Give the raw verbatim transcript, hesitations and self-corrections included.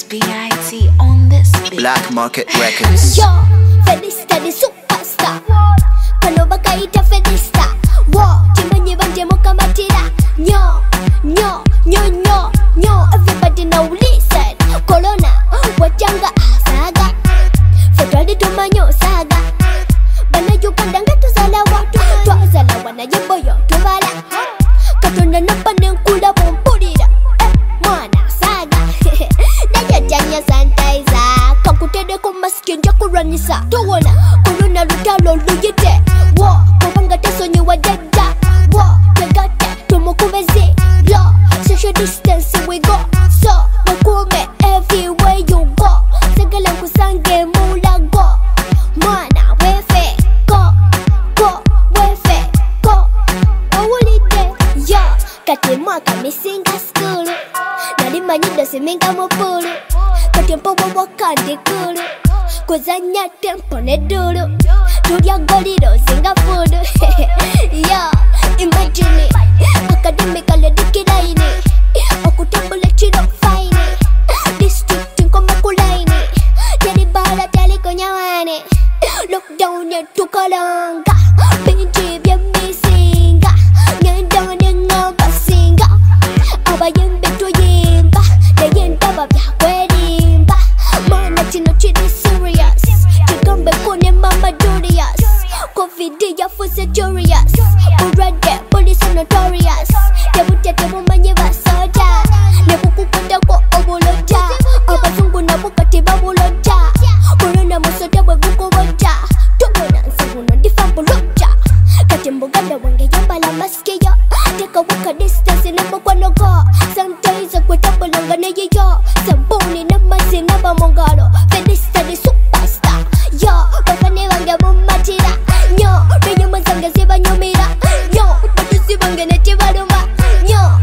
B I T on this beat. Black Market Records. Yo, felistadisuperstar. Kano bakaita Felista. Wo, timanyi banje mukamatira. Nyo, nyo, nyo, nyo, nyo. Everybody now listen. Corona, wachanga saga. Federali tumanyo saga. Bana Uganda ngatuzala watu. Twazala wana Jambo yo tubala. Katonda napane nkula bompulira. Eh, mwana saga. Najajanya sanitizer. Kakutede ku mask nja kuranisa. Towona corona lutalo luyite. Wo, kubanga tasonyi wa dada. Wo, tegate tumukubeze. Lo, social distance we go. So, wakume everywhere you go. Segala kusange mula go. Mwana wefe go, go, wefe go. Owulide, yo, kati mwaka misinga skulu. Nali manyido siminga mupulu. Kati mpowa wakandi kulu. Kuzanya tempo ne dulu. Tulya goliro zinga fudu. Yo, imagine academically dikilaini. Okutambula chino fine. District nkoma kulaini. Teli bala teli konyawane. Lockdown ya tukalanga. Binti bya misinga. Nyandane ngamba singa. Abayembe tuyimba. Nayenda babya kwerimba. Mana chino chidi serious. Chikambe kone mama Julius. Covid ya fuse curious. Urade police are notorious. Tebute tebu manye basoja. Nebukukuta ko obuloja. Abazungu nabukati babuloja. Corona musote bwe bukuboja. Tubona nsabuno difambuloja. Kati mbuganda wange yambala maske yo. Teka waka distance nebukwano go. Sanitizer kwetabulanga neyeyo. Sabuni namazi nabamongalo. Felistadisuperstar. Yo, bakane wange mumatira. Nyo, nenyuma zange zibanyumira. Nyo, batusi bange netibaluma. Nyo,